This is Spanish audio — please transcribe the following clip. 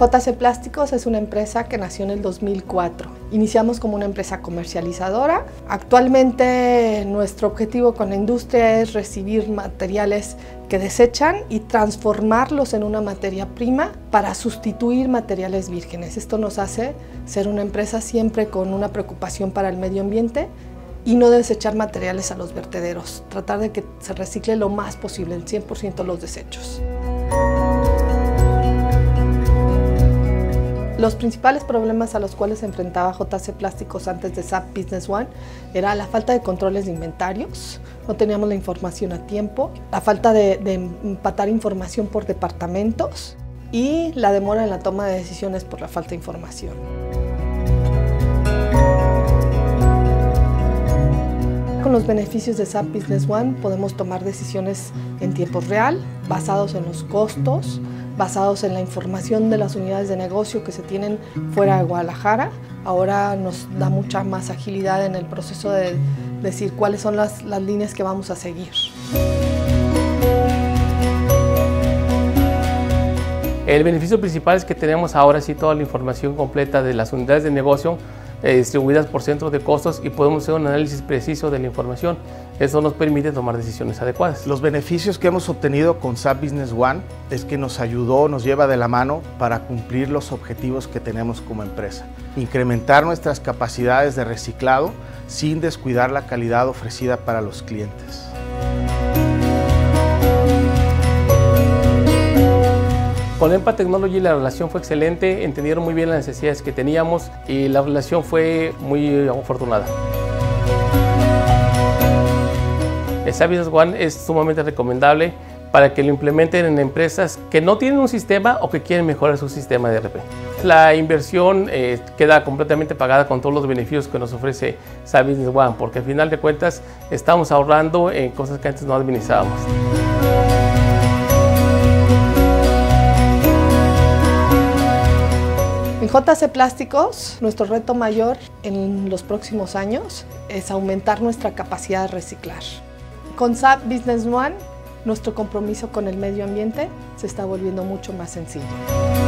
JC Plásticos es una empresa que nació en el 2004. Iniciamos como una empresa comercializadora. Actualmente nuestro objetivo con la industria es recibir materiales que desechan y transformarlos en una materia prima para sustituir materiales vírgenes. Esto nos hace ser una empresa siempre con una preocupación para el medio ambiente y no desechar materiales a los vertederos. Tratar de que se recicle lo más posible, el 100% los desechos. Los principales problemas a los cuales se enfrentaba JC Plásticos antes de SAP Business One era la falta de controles de inventarios, no teníamos la información a tiempo, la falta de empatar información por departamentos y la demora en la toma de decisiones por la falta de información. Con los beneficios de SAP Business One podemos tomar decisiones en tiempo real, basados en los costos, basados en la información de las unidades de negocio que se tienen fuera de Guadalajara. Ahora nos da mucha más agilidad en el proceso de decir cuáles son las líneas que vamos a seguir. El beneficio principal es que tenemos ahora sí toda la información completa de las unidades de negocio distribuidas por centros de costos y podemos hacer un análisis preciso de la información. Eso nos permite tomar decisiones adecuadas. Los beneficios que hemos obtenido con SAP Business One es que nos lleva de la mano para cumplir los objetivos que tenemos como empresa. Incrementar nuestras capacidades de reciclado sin descuidar la calidad ofrecida para los clientes. Con Empa Technology la relación fue excelente, entendieron muy bien las necesidades que teníamos y la relación fue muy afortunada. SAP Business One es sumamente recomendable para que lo implementen en empresas que no tienen un sistema o que quieren mejorar su sistema de ERP. La inversión queda completamente pagada con todos los beneficios que nos ofrece SAP Business One, porque al final de cuentas estamos ahorrando en cosas que antes no administrábamos. En JC Plásticos, nuestro reto mayor en los próximos años es aumentar nuestra capacidad de reciclar. Con SAP Business One, nuestro compromiso con el medio ambiente se está volviendo mucho más sencillo.